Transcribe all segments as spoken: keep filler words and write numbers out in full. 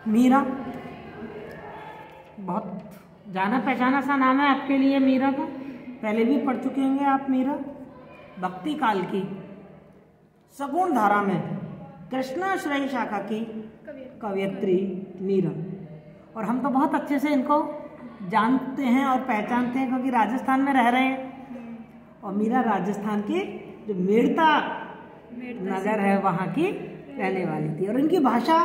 मीरा बहुत जाना पहचाना सा नाम है आपके लिए। मीरा का पहले भी पढ़ चुके होंगे आप। मीरा भक्ति काल की सगुण धारा में कृष्णाश्रयी शाखा की कवयित्री मीरा। और हम तो बहुत अच्छे से इनको जानते हैं और पहचानते हैं क्योंकि राजस्थान में रह रहे हैं। और मीरा राजस्थान की जो मेड़ता नगर है वहाँ की रहने वाली थी। और इनकी भाषा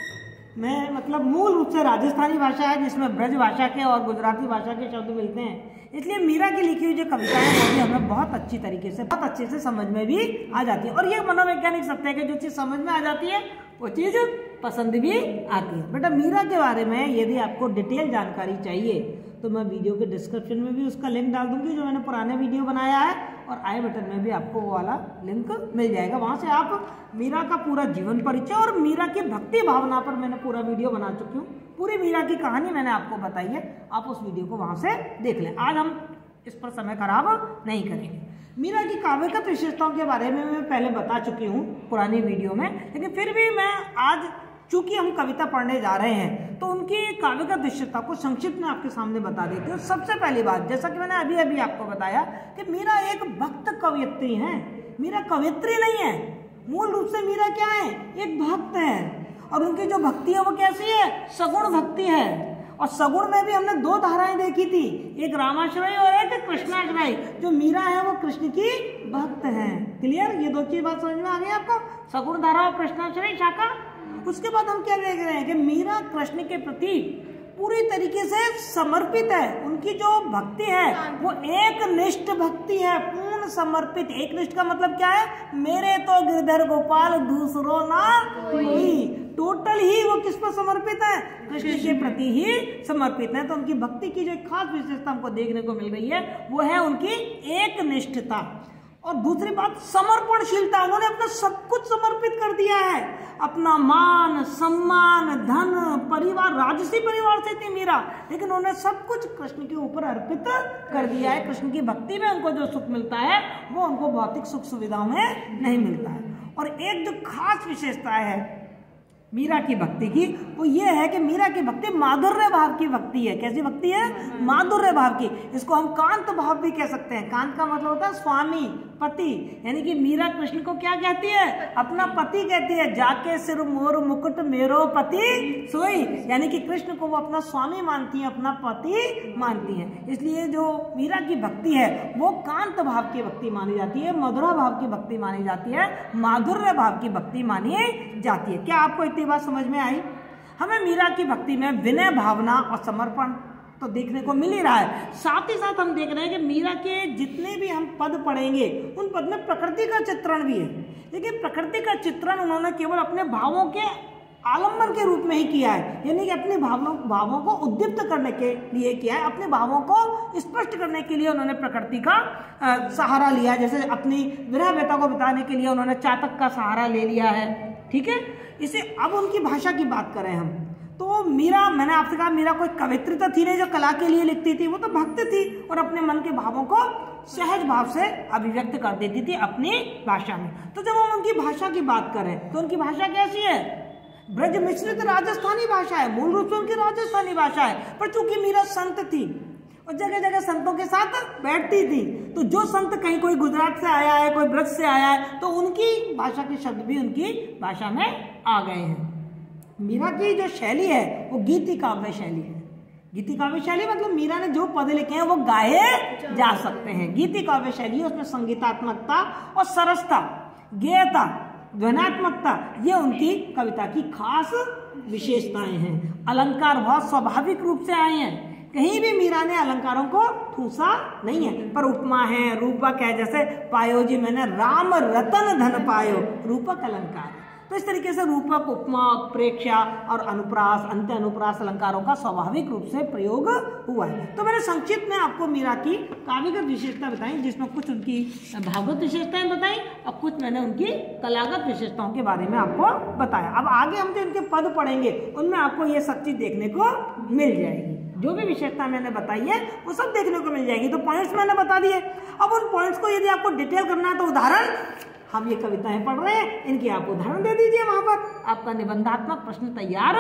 में मतलब मूल रूप से राजस्थानी भाषा है जिसमें ब्रज भाषा के और गुजराती भाषा के शब्द मिलते हैं। इसलिए मीरा की लिखी हुई जो कविताएं हैं वो भी हमें बहुत अच्छी तरीके से बहुत अच्छे से समझ में भी आ जाती है। और ये मनोवैज्ञानिक सत्य है कि जो चीज़ समझ में आ जाती है वो चीज़ पसंद भी आती है। बेटा मीरा के बारे में यदि आपको डिटेल जानकारी चाहिए तो मैं वीडियो के डिस्क्रिप्शन में भी उसका लिंक डाल दूंगी जो मैंने पुराने वीडियो बनाया है, और आई बटन में भी आपको वो वाला लिंक मिल जाएगा। वहाँ से आप मीरा का पूरा जीवन परिचय और मीरा की भक्ति भावना पर मैंने पूरा वीडियो बना चुकी हूँ। पूरी मीरा की कहानी मैंने आपको बताई है, आप उस वीडियो को वहाँ से देख लें। आज हम इस पर समय खराब नहीं करेंगे। मीरा की काव्यगत विशेषताओं के बारे में मैं पहले बता चुकी हूँ पुरानी वीडियो में, लेकिन फिर भी मैं आज चूंकि हम कविता पढ़ने जा रहे हैं तो उनकी काव्यगत विशेषता को संक्षिप्त में आपके सामने बता देती हूँ। सबसे पहली बात, जैसा कि मैंने अभी अभी आपको बताया कि मीरा एक भक्त कवयित्री है। मीरा कवयित्री नहीं है, मूल रूप से मीरा क्या है, एक भक्त है। और उनकी जो भक्ति है वो कैसी है, सगुण भक्ति है। और सगुण में भी हमने दो धाराएं देखी थी, एक रामाश्रय और एक कृष्णाश्रय। जो मीरा है वो कृष्ण की भक्त है। क्लियर, ये दो चीज बात समझ में आ गई आपको, सगुण धारा और कृष्णाश्रय शाखा। उसके बाद हम क्या देख रहे हैं कि मीरा कृष्ण के प्रति पूरी तरीके से समर्पित है। उनकी जो भक्ति है वो एक निष्ठ भक्ति है, पूर्ण समर्पित। एक निष्ठ का मतलब क्या है, मेरे तो गिरधर गोपाल दूसरो ना कोई। टोटल ही वो किस पर समर्पित है, कृष्ण के प्रति ही समर्पित है। तो उनकी भक्ति की जो एक खास विशेषता हमको देखने को मिल रही है वो है उनकी एक निष्ठता। और दूसरी बात समर्पणशीलता, उन्होंने अपना सब कुछ समर्पित कर दिया है। अपना मान सम्मान धन परिवार, राजसी परिवार से थी मीरा, लेकिन उन्होंने सब कुछ कृष्ण के ऊपर अर्पित कर दिया है। कृष्ण की भक्ति में उनको जो सुख मिलता है वो उनको भौतिक सुख सुविधाओं में नहीं मिलता है। और एक जो खास विशेषता है मीरा की भक्ति की वो ये है कि मीरा की भक्ति माधुर्य भाव की भक्ति है। कैसी भक्ति है, माधुर्य भाव की। इसको हम कांत भाव भी कह सकते हैं। कांत का मतलब होता है स्वामी पति, यानी कि मीरा कृष्ण को क्या कहती है, अपना पति कहती है। जाके सिर मोर मुकुट मेरो पति सोई, यानी कि कृष्ण को वो अपना स्वामी मानती है, अपना पति मानती है। इसलिए जो मीरा की भक्ति है वो कांत भाव की भक्ति मानी जाती है, मधुरा भाव की भक्ति मानी जाती है, माधुर्य भाव की भक्ति मानी जाती है। क्या आपको इतनी बात समझ में आई? हमें मीरा की भक्ति में विनय भावना और समर्पण तो देखने को मिल ही रहा है। साथ ही साथ हम देख रहे हैं कि मीरा के जितने भी हम पद पढ़ेंगे उन पद में प्रकृति का चित्रण भी है, लेकिन प्रकृति का चित्रण उन्होंने केवल अपने भावों के आलम्बन के रूप में ही किया है, यानी कि अपने भावों भावों को उद्दीप्त करने के लिए किया है। अपने भावों को स्पष्ट करने के लिए उन्होंने प्रकृति का आ, सहारा लिया। जैसे अपनी विरह व्यथा को बताने के लिए उन्होंने चातक का सहारा ले लिया है। ठीक है, इसे अब उनकी भाषा की बात करें हम तो मीरा, मैंने आपसे कहा मीरा कोई कवित्री तो थी नहीं जो कला के लिए लिखती थी, वो तो भक्त थी और अपने मन के भावों को सहज भाव से अभिव्यक्त कर देती थी अपनी भाषा में। तो जब हम उनकी भाषा की बात करें तो उनकी भाषा कैसी है, ब्रज मिश्रित राजस्थानी भाषा है। मूल रूप से उनकी राजस्थानी भाषा है, पर चूंकि मीरा संत थी और जगह जगह संतों के साथ बैठती थी, तो जो संत कहीं कोई गुजरात से आया है, कोई ब्रज से आया है, तो उनकी भाषा के शब्द भी उनकी भाषा में आ गए हैं। मीरा की जो शैली है वो गीति काव्य शैली है। गीति काव्य शैली मतलब मीरा ने जो पद लिखे हैं वो गाए जा सकते हैं। गीति काव्य शैली, उसमें संगीतात्मकता और सरसता, गेयता, ध्वनात्मकता, ये उनकी कविता की खास विशेषताएं हैं। अलंकार बहुत स्वाभाविक रूप से आए हैं, कहीं भी मीरा ने अलंकारों को ठूसा नहीं है। पर उपमा है, रूपक है, जैसे पायो जी मैंने राम रतन धन पायो, रूपक अलंकार। तो इस तरीके से रूपक, उपमा, प्रेक्षा और अनुप्रास, अंत्य अनुप्रास अलंकारों का स्वाभाविक रूप से प्रयोग हुआ है। तो मैंने संक्षिप्त में आपको मीरा की काव्यगत विशेषता बताई, जिसमें कुछ उनकी भावगत विशेषताएं बताई और कुछ मैंने उनकी कलागत विशेषताओं के बारे में आपको बताया। अब आगे हम जो इनके पद पढ़ेंगे उनमें आपको ये सब चीज देखने को मिल जाएगी। जो भी विशेषता मैंने बताई है वो सब देखने को मिल जाएगी। तो पॉइंट्स मैंने बता दिए। अब उन पॉइंट्स को यदि आपको डिटेल करना है तो उदाहरण, हम ये कविताएं पढ़ रहे हैं, इनके आप उदाहरण दे दीजिए, वहां पर आपका निबंधात्मक प्रश्न तैयार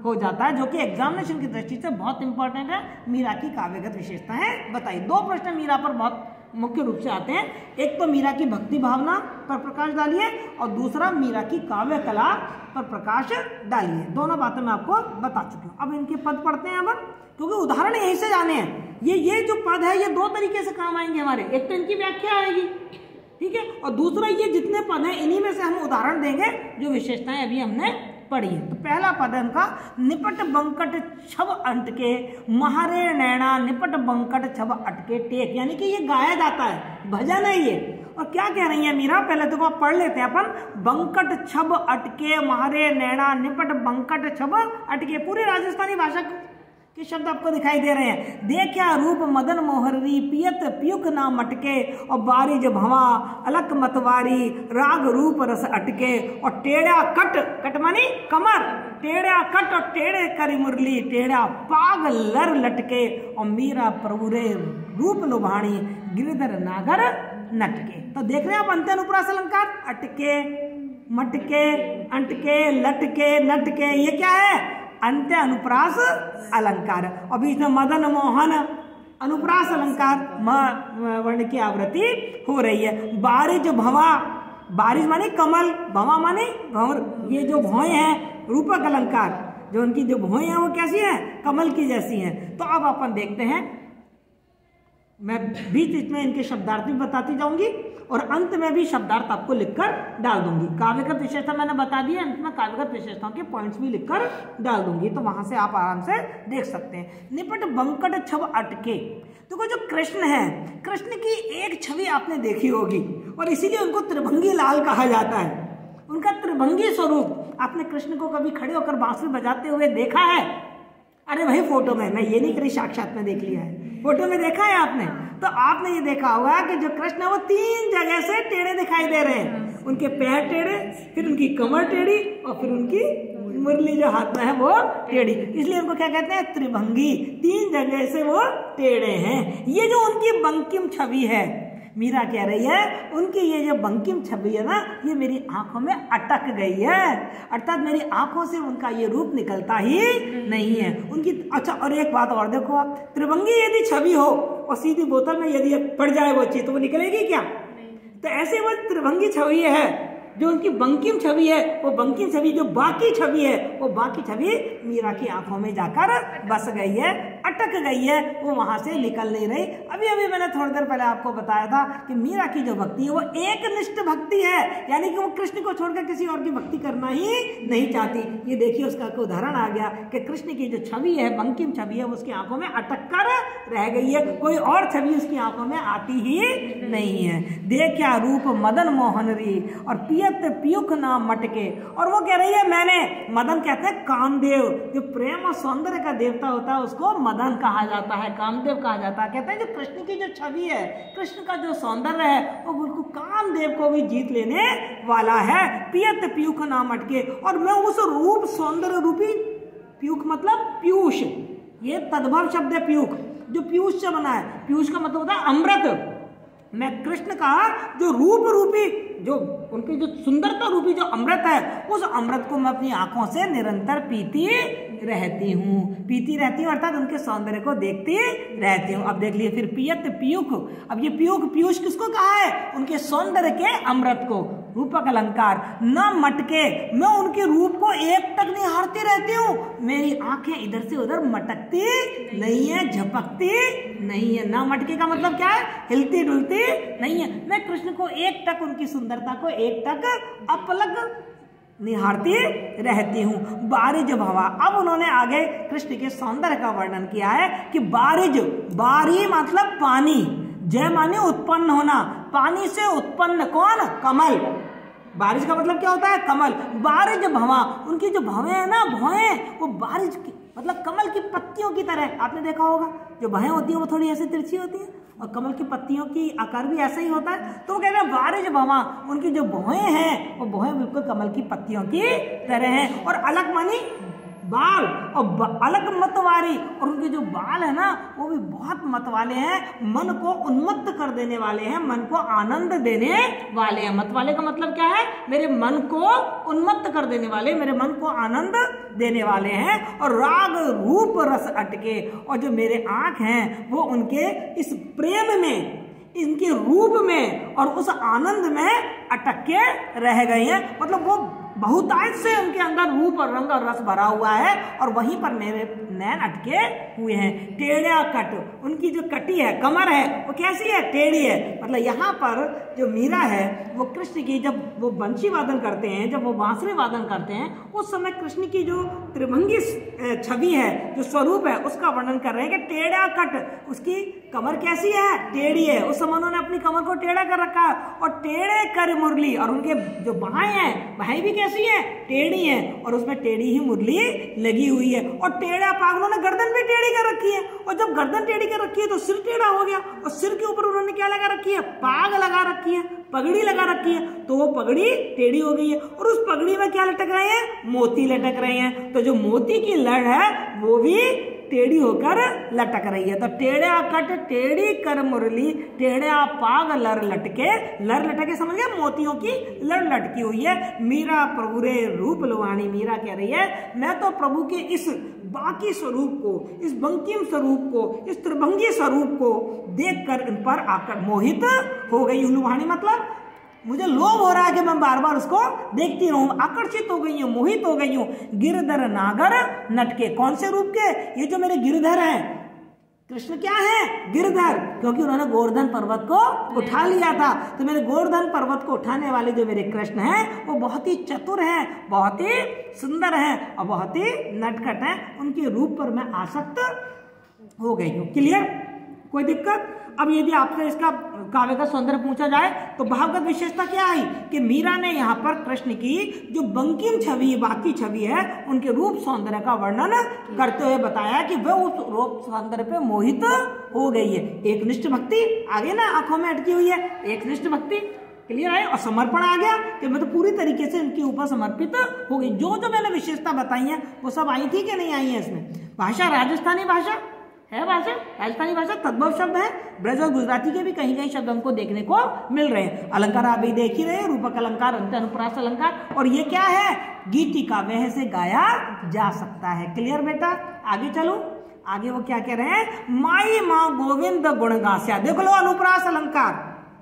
हो जाता है, जो कि एग्जामिनेशन की दृष्टि से बहुत इंपॉर्टेंट है। मीरा की काव्यगत विशेषताएं बताइए। दो प्रश्न मीरा पर बहुत मुख्य रूप से आते हैं, एक तो मीरा की भक्ति भावना पर प्रकाश डालिए और दूसरा मीरा की काव्य कला पर प्रकाश डालिए। दोनों बातें मैं आपको बता चुकी हूँ। अब इनके पद पढ़ते हैं अब, क्योंकि उदाहरण यहीं से जाने हैं। ये ये जो पद है ये दो तरीके से काम आएंगे हमारे, एक तो इनकी व्याख्या आएगी, ठीक है, और दूसरा ये जितने पद हैं इन्हीं में से हम उदाहरण देंगे जो विशेषताएं अभी हमने पढ़ी है। तो पहला पद है उनका, निपट बंकट छब अटके महारे नैना निपट बंकट छब अटके टेक, यानी कि ये गाया जाता है, भजन है ये। और क्या कह रही है मीरा, पहले तो पढ़ लेते हैं अपन। बंकट छब अटके महारे नैना निपट बंकट छब अटके, पूरी राजस्थानी भाषा के शब्द आपको दिखाई दे रहे हैं। देखा रूप मदन मोहरी पियत पियुक ना मटके और बारिज भवा अलक मतवारी राग रूप रस अटके और टेढ़ा कट, कट मानी कमर, टेढ़ा कट और टेढ़े करी मुरली टेढ़ा पाग लर लटके और मीरा प्रभुरे रूप लुभाणी गिरधर नागर नटके। तो देख रहे हैं आप अंत्य अनुप्रास अलंकार, अटके मटके अंटके लटके नटके, ये क्या है, अंत्य अनुप्रास अलंकार। और बीच में मदन मोहन अनुप्रास अलंकार, म वर्ण की आवृत्ति हो रही है। बारिज भवा, बारिज माने कमल, भवा माने भंवर, ये जो भौएं हैं रूपक अलंकार, जो उनकी जो भौएं हैं वो कैसी हैं, कमल की जैसी हैं। तो अब अपन देखते हैं, मैं बीच बीच में इनके शब्दार्थ भी बताती जाऊंगी और अंत में भी शब्दार्थ आपको लिखकर डाल दूंगी। काव्यगत विशेषता मैंने बता दी है, अंत में काव्यगत विशेषताओं के पॉइंट्स भी लिखकर डाल दूंगी, तो वहां से आप आराम से देख सकते हैं। निपट बंकट छब अटके, देखो जो कृष्ण है, कृष्ण की एक छवि आपने देखी होगी और इसीलिए उनको त्रिभंगी लाल कहा जाता है। उनका त्रिभंगी स्वरूप, आपने कृष्ण को कभी खड़े होकर बांसुरी बजाते हुए देखा है? अरे भाई फोटो में, मैं ये नहीं करी साक्षात में देख लिया है, फोटो में देखा है आपने। तो आपने ये देखा होगा कि जो कृष्ण है वो तीन जगह से टेढ़े दिखाई दे रहे हैं, उनके पैर टेढ़े, फिर उनकी कमर टेढ़ी और फिर उनकी मुरली जो हाथ में है वो टेढ़ी, इसलिए उनको क्या कहते हैं, त्रिभंगी, तीन जगह से वो टेढ़े हैं। ये जो उनकी बंकिम छवि है, मीरा कह रही है उनकी ये जो बंकिम छवि है ना, ये मेरी आंखों में अटक गई है, अर्थात मेरी आंखों से उनका ये रूप निकलता ही नहीं है उनकी। अच्छा, और एक बात और देखो आप, त्रिभंगी यदि छवि हो और सीधी बोतल में यदि पड़ जाए वो चीज, तो वो निकलेगी क्या? तो ऐसे वो त्रिभंगी छवि है, जो उनकी बंकिम छवि है, वो बंकिम छवि, जो बाकी छवि है, वो बाकी छवि मीरा की आंखों में जाकर बस गई है, अटक गई है, वो वहां से निकल नहीं रही। अभी अभी मैंने थोड़ी देर पहले आपको बताया था कि मीरा की जो भक्ति है वो एक निष्ठ भक्ति है, यानी कि वो कृष्ण को छोड़कर किसी और की भक्ति करना ही नहीं चाहती। ये देखिए उसका उदाहरण आ गया कि कृष्ण की जो छवि है, बंकिम छवि है, वो उसकी आंखों में अटक कर रह गई है, कोई और छवि उसकी आंखों में आती ही नहीं है। देखा रूप मदन मोहनरी और पियत पियुक ना मटके, और वो कह रही है मैंने, मदन कहते हैं कामदेव, जो प्रेम और सौंदर्य का देवता होता है उसको मदन कहा जाता है, कामदेव कहा जाता है। कहते हैं जो कृष्ण की जो छवि है, कृष्ण का जो सौंदर्य है, वो बिल्कुल कामदेव को भी जीत लेने वाला है। पियत पियुक ना मटके, और मैं उस रूप सौंदर्य रूपी, पीयूष मतलब पीयूष, ये तद्भव शब्द है पीयूष, जो पीयूष से बना है। पीयूष का मतलब होता है अमृत। मैं कृष्ण का जो रूप रूपी, जो उनकी जो सुंदरता रूपी जो अमृत है, उस अमृत को मैं अपनी आंखों से निरंतर पीती रहती हूँ, पीती रहती हूँ, अर्थात उनके सौंदर्य को देखती रहती हूँ। अब देख लिए फिर पियत पीयूष, अब ये पीयूष पीयूष किसको कहा है? उनके सौंदर्य के अमृत को, रूपक अलंकार। न मटके, मैं उनके रूप को एक टक निहारती रहती हूँ, मेरी आंखें इधर से उधर मटकती नहीं है, झपकती नहीं है। न मटके का मतलब क्या है? हिलती डुलती नहीं है। मैं कृष्ण को एक टक, उनकी सुंदरता को एक टक अपलक निहारती रहती हूँ। बारिज भवा, अब उन्होंने आगे कृष्ण के सौंदर्य का वर्णन किया है कि बारिज, बारी मतलब पानी, जय माने उत्पन्न होना, पानी से उत्पन्न कौन? कमल। बारिश का मतलब क्या होता है? कमल। बारिज भवा, उनकी जो भवें है ना, भवें, वो बारिश की मतलब कमल की पत्तियों की तरह, आपने देखा होगा जो भवें होती है वो थोड़ी ऐसे तिरछी होती है और कमल की पत्तियों की आकार भी ऐसा ही होता है। तो वो कह रहे हैं बारिज भवा, उनकी जो भवें हैं वो भवें बिल्कुल कमल की पत्तियों की तरह हैं। और अलग मानी बाल और अलग मत वाली, और उनके जो बाल है ना वो भी बहुत मत वाले हैं, मन को उन्मत्त कर देने वाले हैं, मन को आनंद देने वाले हैं। मत वाले का मतलब क्या है? मेरे मन को उन्मत्त कर देने वाले, मेरे मन को आनंद देने वाले हैं। और राग रूप रस अटके, और जो मेरे आंख हैं वो उनके इस प्रेम में, इनके रूप में और उस आनंद में अटक के रह गए हैं। मतलब वो बहुतायत से उनके अंदर रूप और रंग और रस भरा हुआ है, और वहीं पर मेरे नैन अटके हुए हैं। टेढ़ा कट, उनकी जो कटी है, कमर है, वो कैसी है? टेढ़ी है। मतलब यहाँ पर जो मीरा है वो कृष्ण की, जब वो बंशी वादन करते हैं, जब वो बांसुरी वादन करते हैं, उस समय कृष्ण की जो त्रिभंगी छवि है, जो स्वरूप है, उसका वर्णन कर रहे हैं कि टेढ़ा कट, उसकी कमर कैसी है? टेढ़ी है। उस समय उन्होंने अपनी कमर को टेढ़ा कर रखा है। और टेढ़े कर मुरली, और उनके जो बाहें हैं, बाहें भी कैसी है? टेढ़ी है, और उसमें टेढ़ी ही मुरली लगी हुई है। और टेढ़ा पाग, उन्होंने गर्दन भी टेढ़ी कर रखी है, और जब गर्दन टेढ़ी कर रखी है तो सिर टेढ़ा हो गया, और सिर के ऊपर उन्होंने क्या लगा रखी है? पाग लगा रखी है, पगड़ी लगा रखी है, तो वो पगड़ी टेढ़ी हो गई है। और उस पगड़ी में क्या लटक रहे हैं? मोती लटक रहे हैं। तो जो मोती की लड़ है वो भी टेढ़ी होकर लटक रही है। तो टेढ़ा कट टेढ़ी कर मुरली, टेढ़ा पाग लर लटके, लर लटके समझ गए? मोतियों की लड़ लटकी हुई है। मीरा प्रभु रे रूप लुवाणी, मीरा कह रही है मैं तो प्रभु के इस बाकी स्वरूप को, इस बंकिम स्वरूप को, इस त्रिभंगी स्वरूप को देखकर इन पर आकर मोहित हो गई। लुवाणी मतलब मुझे लोभ हो रहा है कि मैं बार बार उसको देखती रहूं, आकर्षित हो गई हूं, मोहित हो गई हूं। गिरधर नागर नटके, कौन से रूप के? ये जो मेरे गिरधर हैं, कृष्ण क्या है? गिरधर, क्योंकि उन्होंने गोवर्धन पर्वत को उठा लिया था। तो मेरे गोवर्धन पर्वत को उठाने वाले जो मेरे कृष्ण हैं वो बहुत ही चतुर हैं, बहुत ही सुंदर हैं और बहुत ही नटखट हैं। उनके रूप पर मैं आसक्त हो गई हूँ। क्लियर? कोई दिक्कत? अब यदि आपसे इसका काव्य का सौंदर्य पूछा जाए तो भावगत विशेषता क्या आई कि मीरा ने यहाँ पर कृष्ण की जो बंकिम छवि, बाकी छवि है, उनके रूप सौंदर्य का वर्णन करते हुए बताया कि वह उस रूप सौंदर्य पे मोहित हो गई है। एक निष्ठ भक्ति आगे ना आंखों में अटकी हुई है, एक निष्ठ भक्ति क्लियर है, और समर्पण आ गया कि मैं तो पूरी तरीके से इनके ऊपर समर्पित हो गई। जो जो मैंने विशेषता बताई है वो सब आई थी कि नहीं आई है इसमें? भाषा राजस्थानी भाषा है, भाषा राजस्थानी भाषा, तद्भव शब्द है। ब्रज और गुजराती के भी कहीं कहीं शब्द हमको देखने को मिल रहे हैं। अलंकार आप भी देख ही रहे हैं, रूपक अलंकार, अंत अनुप्रास अलंकार। और ये क्या है? गीतिका, वह से गाया जा सकता है। क्लियर बेटा? आगे चलो, आगे वो क्या कह रहे हैं? माई माँ गोविंद गुण गास्या। देख लो अनुप्रास अलंकार,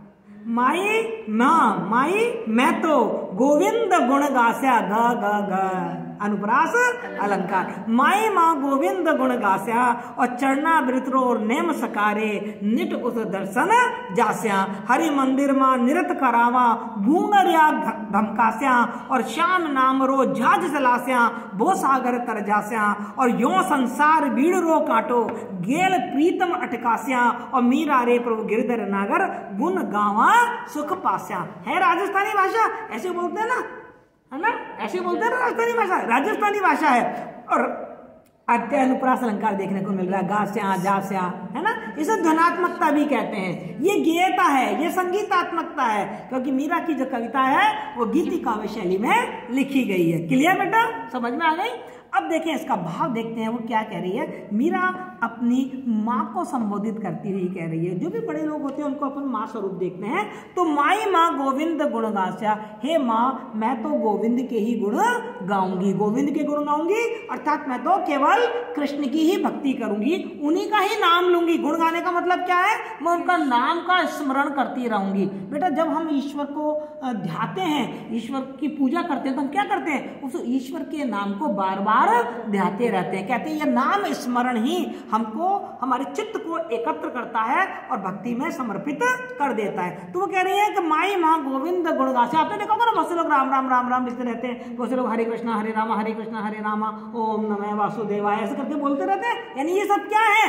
माई माँ, माई मैं तो गोविंद गुण गास्या, ग ग ग अनुप्रास अलंकार। माई माँ गोविंद गुण गास्या, और चरना वृत्रो और नेम सकारे, निट उस दर्शन जास्या। हरि मंदिर माँ निरत करावा, भूंगरिया धमकास्या, और श्याम नाम रो झाज जलास्या, भो सागर तर जास्या। और यो संसार बीड़ रो काटो, गेल प्रीतम अटकास्या, और मीरा रे प्रभु गिरधर नागर, गुण गावा सुख पास्या। है राजस्थानी भाषा, ऐसे बोलते हैं ना, है ना? ऐसे बोलते हैं ना राजस्थानी भाषा, राजस्थानी भाषा है। और अत्य अनुप्रास अलंकार देखने को मिल रहा है, गास्या जास्या, है ना? इसे ध्वनात्मकता भी कहते हैं। ये गेयता है, ये संगीतात्मकता है, क्योंकि मीरा की जो कविता है वो गीति काव्य शैली में लिखी गई है। क्लियर बेटा? समझ में आ गई? अब देखें इसका भाव देखते हैं वो क्या कह रही है। मीरा अपनी माँ को संबोधित करती हुई कह रही है, जो भी बड़े लोग होते हैं उनको अपन माँ स्वरूप देखते हैं। तो माई माँ गोविंद गुण गास्या, हे माँ मैं तो गोविंद के ही गुण गाऊंगी, गोविंद के गुण गाऊंगी, अर्थात मैं तो केवल कृष्ण की ही भक्ति करूंगी, उन्हीं का ही नाम लूंगी। गुण गाने का मतलब क्या है? मैं उनका नाम का स्मरण करती रहूंगी। बेटा जब हम ईश्वर को ध्याते हैं, ईश्वर की पूजा करते हैं, तो हम क्या करते हैं? उस ईश्वर के नाम को बार बार ध्याते रहते हैं। कहते हैं ये नाम स्मरण ही हमको, हमारे चित्त को एकत्र करता है और भक्ति में समर्पित कर देता है। तो वो कह रही है कि माई माँ गोविंद गुण गास्या। आपने देखा होगा ना, बहुत से लोग राम राम राम राम लिखते रहते हैं, बहुत से लोग हरे कृष्णा हरे रामा हरे कृष्णा हरे रामा ओम नमः वासुदेवाय ऐसे करके बोलते रहते हैं। यानी ये सब क्या है?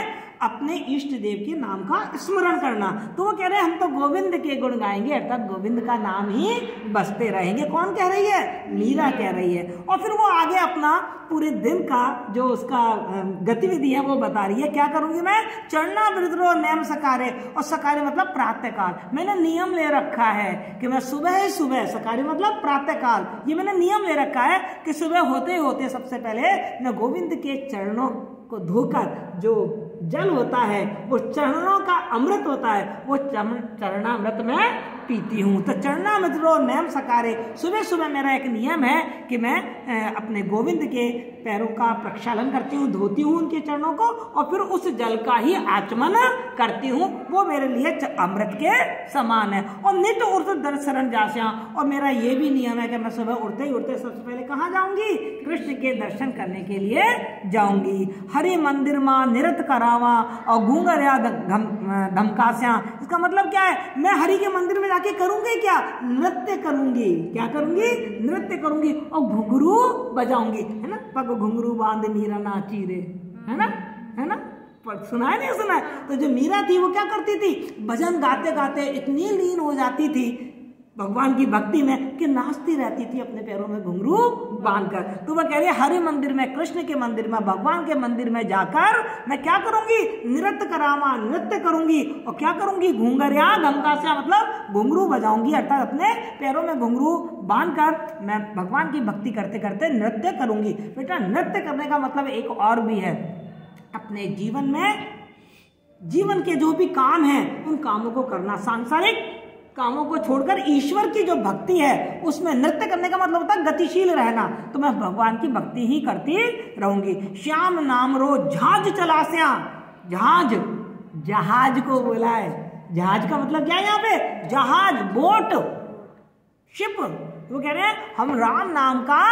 अपने इष्ट देव के नाम का स्मरण करना। तो वो कह रहे हैं हम तो गोविंद के गुण गाएंगे, अर्थात गोविंद का नाम ही बसते रहेंगे। कौन कह रही है? मीरा कह रही है। और फिर वो आगे अपना पूरे दिन का जो उसका गतिविधि है वो बता रही है। क्या करूंगी मैं? चढ़ना विद्रोह नेम सकारे, और सकारे मतलब प्रातःकाल। मैंने नियम ले रखा है कि मैं सुबह ही सुबह, सकारे मतलब प्रातःकाल, ये मैंने नियम ले रखा है कि सुबह होते ही होते सबसे पहले मैं गोविंद के चरणों को धोकर, जो जल होता है वो चरणों का अमृत होता है, वो चरणामृत में पीती हूँ। तो चरणामृत रो नैम सकारे, सुबह सुबह मेरा एक नियम है कि मैं अपने गोविंद के पैरों का प्रक्षालन करती हूँ, धोती हूँ उनके चरणों को, और फिर उस जल का ही आचमन करती हूँ। वो मेरे लिए अमृत के समान है। और नित उर्त दर्शन जास्या, और मेरा ये भी नियम है कि मैं सुबह उठते ही उठते सबसे पहले कहाँ जाऊंगी? कृष्ण के दर्शन करने के लिए जाऊंगी। हरि मंदिर माँ निरत करावा और घूंगर या धमकास्या। इसका मतलब क्या है? मैं हरि के मंदिर में जाके करूंगी क्या? नृत्य करूंगी। क्या करूंगी? नृत्य करूंगी और घुंघरू बजाऊंगी, है ना? पग घुंघरू बांध मीरा नाची रे, है ना, है ना? पर सुना है नहीं सुना है? तो जो मीरा थी वो क्या करती थी? भजन गाते गाते इतनी लीन हो जाती थी भगवान की भक्ति में कि नाचती रहती थी अपने पैरों में घुंघरू बांधकर। तो वह कह रही है हरि मंदिर में, कृष्ण के मंदिर में, भगवान के मंदिर में जाकर मैं क्या करूंगी? नृत्य करामा, नृत्य करूंगी। और क्या करूंगी? घूंघरिया धमकास्या मतलब घुंघरू बजाऊंगी, अर्थात अपने पैरों में घुंघरू बांधकर मैं भगवान की भक्ति करते करते नृत्य करूंगी। बेटा नृत्य करने का मतलब एक और भी है, अपने जीवन में, जीवन के जो भी काम हैं उन कामों को करना, सांसारिक कामों को छोड़कर ईश्वर की जो भक्ति है उसमें नृत्य करने का मतलब होता है गतिशील रहना। तो मैं भगवान की भक्ति ही करती रहूंगी। श्याम नाम रो जहाज चलास्या, जहाज, जहाज को बोला है। जहाज का मतलब क्या है यहाँ पे? जहाज, बोट, शिप। वो कह रहे हैं हम राम नाम का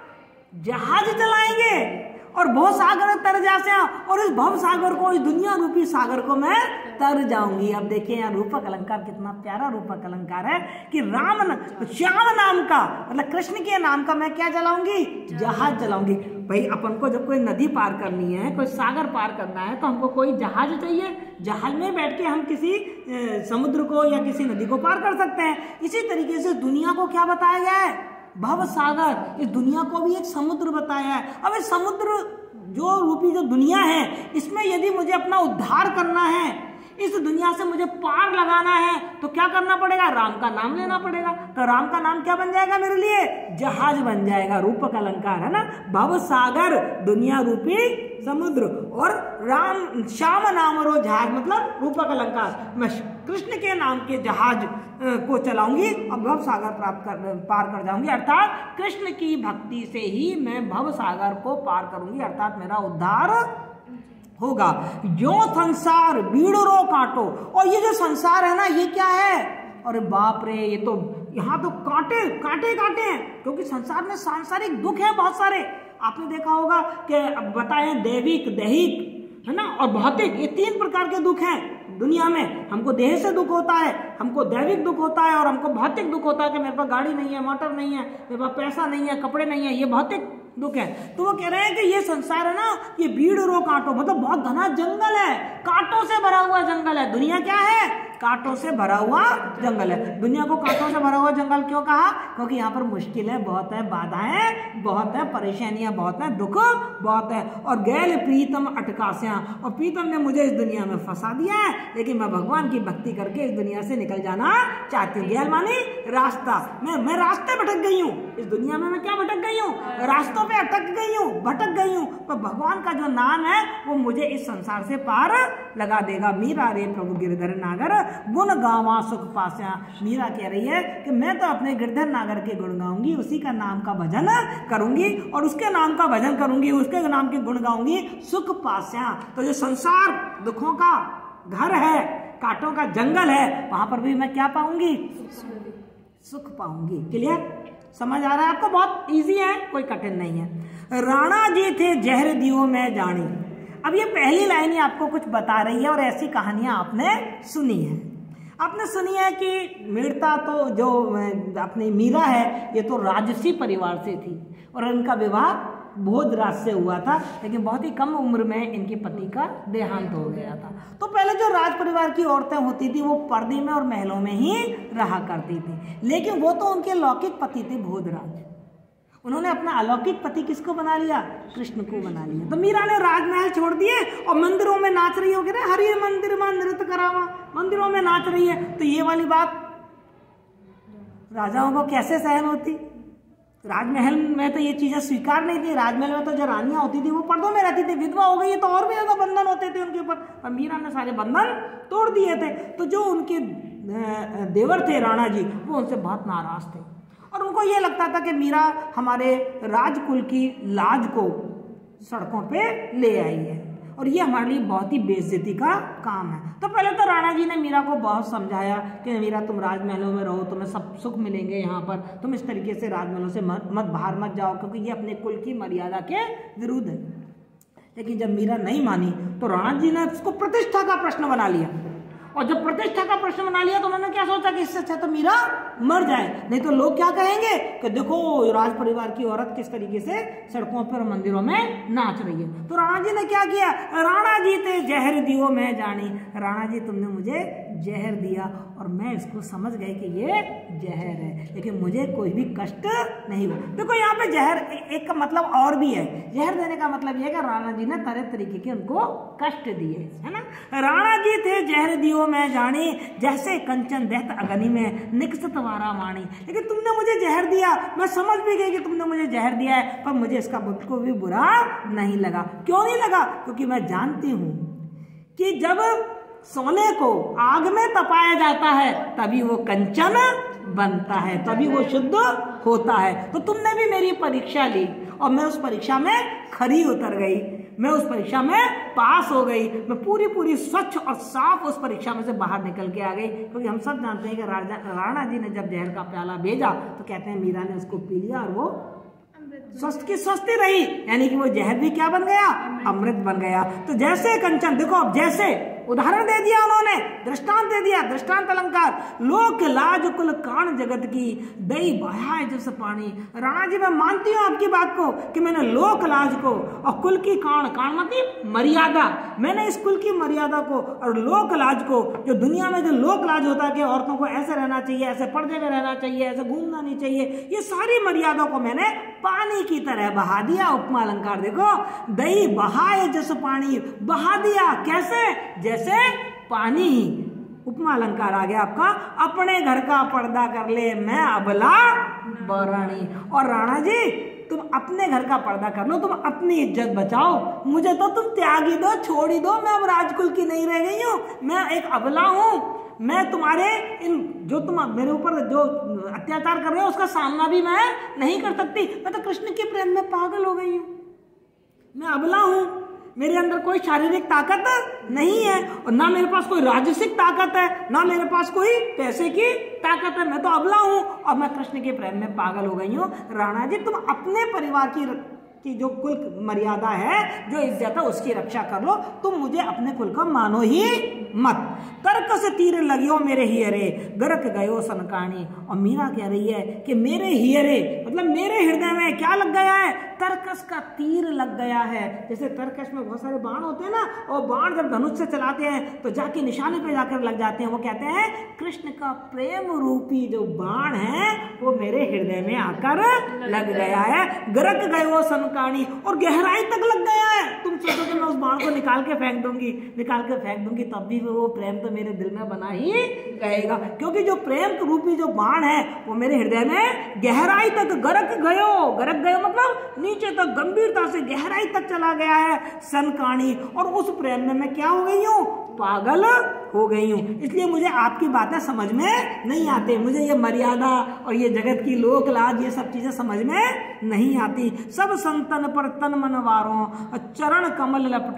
जहाज चलाएंगे और भव सागर तर जासे, और इस भव सागर को, इस दुनिया रूपी सागर को मैं तर जाऊंगी। अब देखिए यहाँ रूपक अलंकार कितना प्यारा रूपक अलंकार है कि राम न, श्याम नाम का मतलब कृष्ण के नाम का मैं क्या चलाऊंगी? जहाज चलाऊंगी। भाई अपन को जब कोई नदी पार करनी है, कोई सागर पार करना है, तो हमको कोई जहाज चाहिए। जहाज में बैठ के हम किसी ए, समुद्र को या किसी नदी को पार कर सकते हैं। इसी तरीके से दुनिया को क्या बताया गया है? भव सागर। इस दुनिया को भी एक समुद्र बताया है। अब इस समुद्र जो रूपी जो दुनिया है, इसमें यदि मुझे अपना उद्धार करना है, इस दुनिया से मुझे पार लगाना है, तो क्या करना पड़ेगा? राम का नाम लेना पड़ेगा। तो राम का नाम क्या बन जाएगा मेरे लिए? जहाज बन जाएगा। रूपक अलंकार है ना। भव सागर दुनिया रूपी समुद्र, और राम श्याम नाम रो जहाज मतलब रूपक अलंकार। मैं कृष्ण के नाम के जहाज को चलाऊंगी और भव सागर प्राप्त कर पार कर जाऊंगी, अर्थात कृष्ण की भक्ति से ही मैं भव सागर को पार करूंगी, अर्थात मेरा उद्धार होगा। जो संसार बीड़रो काटो, और ये जो संसार है ना ये क्या है? अरे बाप रे, ये तो यहाँ तो कांटे कांटे कांटे हैं, क्योंकि संसार में सांसारिक दुख है बहुत सारे। आपने देखा होगा कि बताए दैविक, दैहिक, है ना, और भौतिक, ये तीन प्रकार के दुख हैं दुनिया में। हमको देह से दुख होता है, हमको दैविक दुख होता है, और हमको भौतिक दुख होता है कि मेरे पास गाड़ी नहीं है, मोटर नहीं है, मेरे पास पैसा नहीं है, कपड़े नहीं है, ये भौतिक दुख है। तो वो कह रहे हैं कि ये संसार है ना, ये भीड़ रो कांटो मतलब बहुत घना जंगल है, कांटों से भरा हुआ जंगल है। दुनिया क्या है? कांटों से भरा हुआ जंगल है। दुनिया को कांटों से भरा हुआ जंगल क्यों कहा? क्योंकि यहाँ पर मुश्किलें बहुत है, बाधाएं बहुत है, परेशानियां बहुत है, दुख बहुत है। और गैल प्रीतम अटकास्या, और प्रीतम ने मुझे इस दुनिया में फंसा दिया है, लेकिन मैं भगवान की भक्ति करके इस दुनिया से निकल जाना चाहती हूँ। गैल मानी रास्ता, मैं मैं रास्ते भटक गई हूँ इस दुनिया में। मैं क्या भटक गई हूँ? रास्तों पे अटक गई हूँ, भटक गई हूँ। पर भगवान का जो नाम है वो मुझे इस संसार से पार लगा देगा। मीरा रे प्रभु गिरधर नागर गुण गावा सुख पास्या। मीरा कह रही है कि मैं तो अपने गिरधर नागर के गुण गाऊंगी, उसी का नाम का भजन करूंगी, और उसके नाम का भजन करूंगी, उसके नाम के गुण गाऊंगी, सुख पास्या। तो जो संसार दुखों का घर है, कांटों का जंगल है, वहां पर भी मैं क्या पाऊंगी? सुख पाऊंगी। क्लियर? समझ आ रहा है आपको? बहुत इजी है, कोई कठिन नहीं है। राणा जी थे जहर दियो में जानी। अब ये पहली लाइन ही आपको कुछ बता रही है, और ऐसी कहानियां आपने सुनी है। आपने सुनी है कि मीरता तो जो अपनी मीरा है, ये तो राजसी परिवार से थी, और इनका विवाह भोजराज से हुआ था, लेकिन बहुत ही कम उम्र में इनके पति का देहांत हो गया था। तो पहले जो राज परिवार की औरतें होती थी वो पर्दे में और महलों में ही रहा करती थी, लेकिन वो तो उनके लौकिक पति थे भोजराज। उन्होंने अपना अलौकिक पति किसको बना लिया? कृष्ण को बना लिया। तो मीरा ने राजमहल छोड़ दिए और मंदिरों में नाच रही हो, ना हरि मंदिर में नृत्य करावा, मंदिरों में नाच रही है। तो ये वाली बात राजाओं को कैसे सहन होती? राजमहल में तो ये चीजें स्वीकार नहीं थी। राजमहल में तो जो रानियां होती थी वो पर्दों में रहती थी, विधवा हो गई है तो और भी ज्यादा बंधन होते थे उनके ऊपर, पर मीरा ने सारे बंधन तोड़ दिए थे। तो जो उनके देवर थे राणा जी, वो उनसे बहुत नाराज थे और उनको ये लगता था कि मीरा हमारे राजकुल की लाज को सड़कों पे ले आई है और ये हमारे लिए बहुत ही बेइज्जती का काम है। तो पहले तो राणा जी ने मीरा को बहुत समझाया कि मीरा तुम राजमहलों में रहो, तुम्हें सब सुख मिलेंगे यहाँ पर, तुम इस तरीके से राजमहलों से मत मत बाहर मत जाओ, क्योंकि ये अपने कुल की मर्यादा के विरुद्ध है। लेकिन जब मीरा नहीं मानी तो राणा जी ने उसको प्रतिष्ठा का प्रश्न बना लिया, और जब प्रतिष्ठा का प्रश्न बना लिया तो उन्होंने क्या सोचा कि इससे अच्छा तो मीरा मर जाए, नहीं तो लोग क्या कहेंगे कि देखो राज परिवार की औरत किस तरीके से सड़कों पर मंदिरों में नाच रही है। तो राणा जी ने क्या किया? राणा जी थे जहर दियो मैं जानी, राणा जी तुमने मुझे जहर दिया और मैं इसको समझ गए कि ये जहर है, लेकिन मुझे कोई भी कष्ट नहीं हुआ। देखो यहाँ पे जहर एक का मतलब और भी है। जहर देने का मतलब यह है कि राणा जी ने तरह तरीके के उनको कष्ट दिए, है ना। राणा जी थे जहर दियो मैं जानी, जैसे कंचन दहत अग्नि में निकसत वारा वाणी, लेकिन तुमने मुझे जहर दिया, मैं समझ भी गई कि तुमने मुझे जहर दिया है, पर मुझे इसका बिल्कुल भी बुरा नहीं लगा। क्यों नहीं लगा? क्योंकि मैं जानती हूं कि जब सोने को आग में तपाया जाता है तभी वो कंचन बनता है, तभी वो शुद्ध होता है। तो तुमने भी मेरी परीक्षा ली और मैं उस परीक्षा में खरी उतर गई, मैं उस परीक्षा में पास हो गई, मैं पूरी पूरी स्वच्छ और साफ उस परीक्षा में से बाहर निकल के आ गई। क्योंकि हम सब जानते हैं कि राजा राणा जी ने जब जहर का प्याला भेजा तो कहते हैं मीरा ने उसको पी लिया और वो स्वस्थ की स्वस्थी रही, यानी कि वो जहर भी क्या बन गया? अमृत बन गया। तो जैसे कंचन, देखो अब जैसे उदाहरण दे दिया उन्होंने, दृष्टांत दे दिया, दृष्टांत अलंकार, लोक लाज कुल कान जगत की दई बहाए जैसे पानी। राणा जी मैं मानती हूँ आपकी बात को कि मैंने लोक लाज को और कुल की कान, कान मतलब मर्यादा, मैंने इस कुल की मर्यादा को और लोक लाज को, जो दुनिया में जो लोक लाज होता है कि औरतों को ऐसे रहना चाहिए, ऐसे पर्दे में रहना चाहिए, ऐसे घूमना नहीं चाहिए, ये सारी मर्यादा को मैंने पानी की तरह बहा दिया। उपमा अलंकार देखो, दई बहाए जैसे पानी, बहा दिया कैसे? जैसे पानी। उपमा अलंकार आ गया आपका, अपने घर का पर्दा कर ले मैं अबला बरणी। और राणा जी तुम अपने घर का पर्दा कर लो, तुम अपनी इज्जत बचाओ, मुझे तो तुम त्यागी दो, छोड़ी दो, मैं अब राजकुल की नहीं रह गई हूँ, मैं एक अबला हूँ, मैं तुम्हारे इन जो तुम मेरे ऊपर जो अत्याचार कर रहे हो उसका सामना भी मैं नहीं कर सकती, मैं तो कृष्ण के प्रेम में पागल हो गई हूँ, मैं अबला हूँ, मेरे अंदर कोई शारीरिक ताकत नहीं है और ना मेरे पास कोई राजसिक ताकत है, ना मेरे पास कोई पैसे की ताकत है, मैं तो अबला हूं और मैं कृष्ण के प्रेम में पागल हो गई हूं। राणा जी तुम अपने परिवार की की जो कुल मर्यादा है, जो इज्जत है, उसकी रक्षा कर लो, तुम मुझे अपने कुल का मानो ही मत। तर्क से तीर लगियो मेरे हियरे गरक गयो सनकानी। और मीरा कह रही है कि मेरे हियरे मतलब मेरे हृदय में क्या लग गया है? तर्कस का तीर लग गया है। जैसे तर्कस में बहुत सारे बाण होते हैं ना, और बाण जब धनुष से चलाते हैं तो जाके निशाने पे जाकर लग जाते हैं, वो कहते हैं कृष्ण का प्रेम रूपी जो बाण है वो मेरे हृदय में आकर लग गया है। गरक गयो सनकानी, और गहराई तक लग गया है। तुम सोचो कि मैं उस बाण को निकाल के फेंक दूंगी, निकाल के फेंक दूंगी तब भी वो प्रेम तो मेरे दिल में बना ही रहेगा, क्योंकि जो प्रेम रूपी जो बाण है वो मेरे हृदय में गहराई तक गरक गयो, गरक गयो मतलब नीचे तक गंभीरता से गहराई तक चला गया है सनकानी। और उस प्रेम में मैं क्या हो गई हूँ? पागल हो गई हूँ। इसलिए मुझे आपकी बातें समझ में नहीं आती, मुझे ये मर्यादा और ये जगत की लोक लाज ये सब चीजें समझ में नहीं आती। सब संतन पर तन मन वारों चरण कमल लपटानी।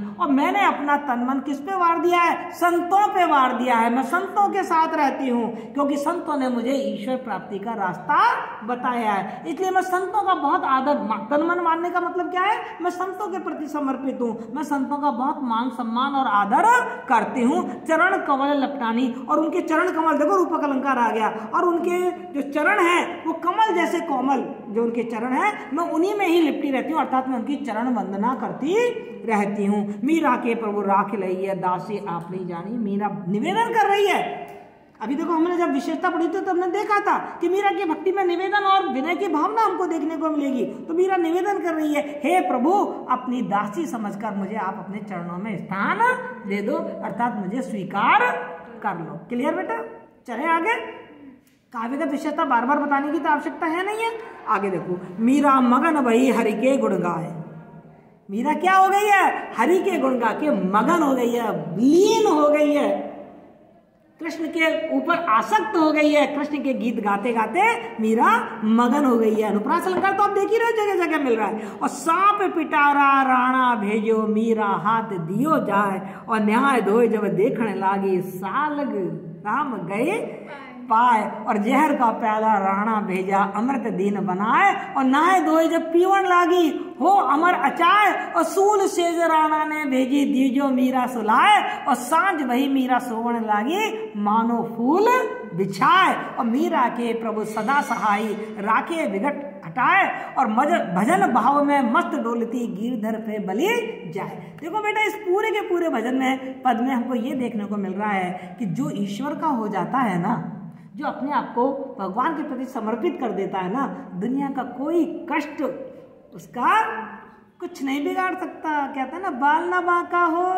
और मैंने अपना तन मन किस पे वार दिया है? संतों पे वार दिया है। मैं संतों के साथ रहती हूँ क्योंकि संतों ने मुझे ईश्वर प्राप्ति का रास्ता बताया है, इसलिए मैं संतों का बहुत आदर, तन मन मानने का मतलब क्या है? मैं संतों के प्रति समर्पित हूँ, मैं संतों का बहुत मान सम्मान और आदर करती हूँ। चरण कमल लपटानी, और उनके चरण कमल, देखो रूपक अलंकार आ गया, और उनके जो चरण है वो कमल जैसे कोमल जो उनके चरण है, मैं उन्हीं में ही लिपटी रहती हूँ, अर्थात मैं उनकी चरण वंदना करती रहती हूँ। मीरा के प्रभु राख लई है दासी आप नहीं जानी, मीरा निवेदन कर रही है। अभी देखो हमने जब विशेषता पढ़ी थी तो हमने देखा था कि मीरा की भक्ति में निवेदन और विनय की भावना हमको देखने को मिलेगी। तो मीरा निवेदन कर रही है, हे प्रभु अपनी दासी समझकर मुझे आप अपने चरणों में स्थान दे दो, अर्थात मुझे स्वीकार कर लो। क्लियर बेटा? चले आगे। काव्यगत विशेषता बार बार बताने की तो आवश्यकता है नहीं है। आगे देखो, मीरा मगन भई हरि के गुण गाए। मीरा क्या हो गई है? हरि के गुण गा के मगन हो गई है, लीन हो गई है, कृष्ण के ऊपर आसक्त हो गई है। कृष्ण के गीत गाते गाते मीरा मगन हो गई है। अनुप्रास अलंकार तो आप देख ही रहे हो, जगह जगह मिल रहा है। और सांप पिटारा राणा भेजो, मीरा हाथ दियो जाए, और न्याय धोए जब देखने लागी, सालग राम गए पाए, और जहर का प्याला राणा भेजा, अमृत दीन बनाए, और नहाए धोए जब पीवन लागी, हो अमर अचाए, और सूल सेज राणा ने भेजी, दीजो मीरा सुलाए, और सांझ वही मीरा सोवण लागी, मानो फूल बिछाए। और मीरा के प्रभु सदा सहाई, राखे विघट हटाए, और भजन भाव में मस्त डोलती, गिरधर पे बलि जाए। देखो बेटा, इस पूरे के पूरे भजन में पद में हमको ये देखने को मिल रहा है कि जो ईश्वर का हो जाता है ना, जो अपने आप को भगवान के प्रति समर्पित कर देता है ना, दुनिया का कोई कष्ट उसका कुछ नहीं बिगाड़ सकता। कहते हैं ना, बाल ना बांका हो।